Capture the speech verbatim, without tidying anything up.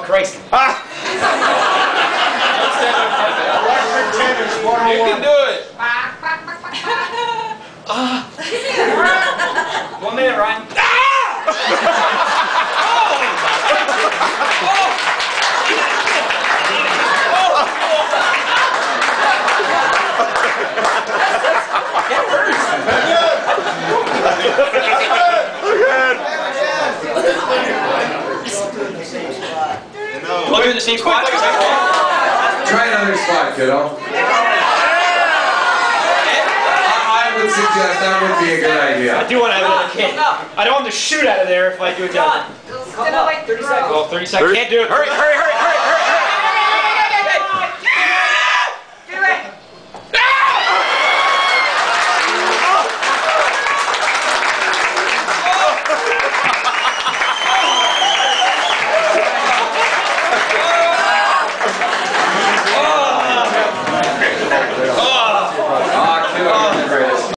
Oh, Christ. Ah. Electric tennis, one oh one. You can do it. Ah. One minute, Ryan. Ah! Put in the same spot. Try another spot, kiddo. I would suggest that would be a good idea. I do want to have another kid. I don't want him to shoot out of there if I do it. John, thirty seconds. Well, thirty seconds. Can't do it. Hurry, hurry, hurry.